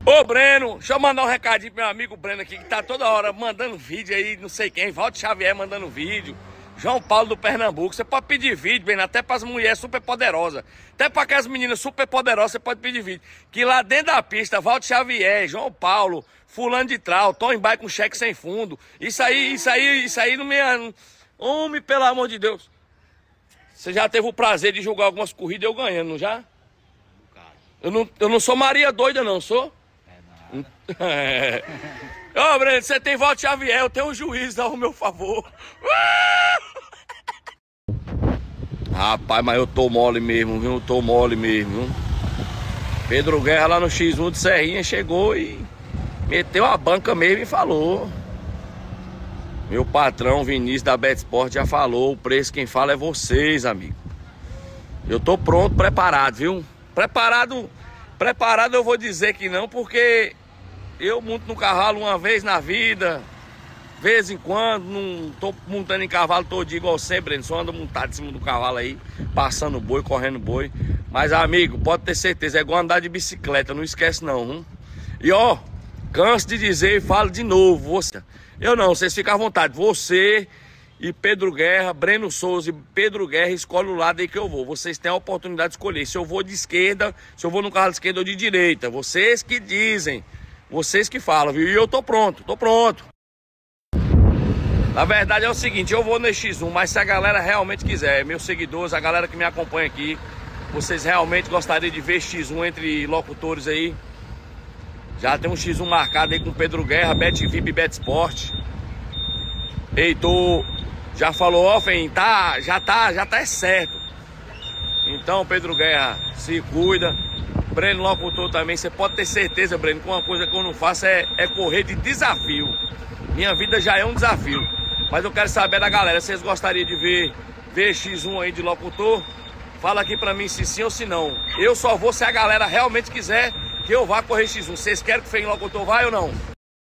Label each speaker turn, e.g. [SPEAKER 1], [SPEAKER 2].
[SPEAKER 1] Ô Breno, deixa eu mandar um recadinho pro meu amigo Breno aqui, que tá toda hora mandando vídeo aí, não sei quem, Valdo Xavier mandando vídeo, João Paulo do Pernambuco. Você pode pedir vídeo, Breno, até pras mulheres super poderosas, até pra aquelas meninas super poderosas você pode pedir vídeo. Que lá dentro da pista, Valdo Xavier, João Paulo, fulano de trau, Tony Bay com cheque sem fundo, isso aí não me... Homem, pelo amor de Deus. Você já teve o prazer de jogar algumas corridas eu ganhando, não já? Eu não sou Maria doida não, sou? É. Ô, Breno, você tem Valdo Xavier, eu tenho um juiz ao meu favor. Rapaz, mas eu tô mole mesmo, viu? Eu tô mole mesmo, viu? Pedro Guerra lá no X1 de Serrinha chegou e meteu a banca mesmo e falou. Meu patrão Vinícius da Betsport já falou, o preço quem fala é vocês, amigo. Eu tô pronto, preparado, viu? Preparado eu vou dizer que não, porque eu monto no cavalo uma vez na vida, vez em quando, não tô montando em cavalo todo dia igual sempre, só ando montado em cima do cavalo aí, passando boi, correndo boi. Mas amigo, pode ter certeza, é igual andar de bicicleta, não esquece não, hein? E ó, canso de dizer e falo de novo, você... Eu não, vocês ficam à vontade, você e Pedro Guerra, Breno Souza e Pedro Guerra, escolhe o lado aí que eu vou. Vocês têm a oportunidade de escolher se eu vou de esquerda, se eu vou no cavalo de esquerda ou de direita. Vocês que dizem, vocês que falam, viu? E eu tô pronto, tô pronto. Na verdade é o seguinte, eu vou no X1, mas se a galera realmente quiser, meus seguidores, a galera que me acompanha aqui, vocês realmente gostariam de ver X1 entre locutores aí, já tem um X1 marcado aí com Pedro Guerra, BetVip e Betsport. Heitor já falou, ó, Fem, já tá certo. Então, Pedro Guerra, se cuida. Breno locutor também, você pode ter certeza, Breno, que uma coisa que eu não faço é correr de desafio. Minha vida já é um desafio. Mas eu quero saber da galera, vocês gostariam de ver X1 aí de locutor? Fala aqui pra mim se sim ou se não. Eu só vou se a galera realmente quiser que eu vá correr X1. Vocês querem que o Fem Locutor vá ou não?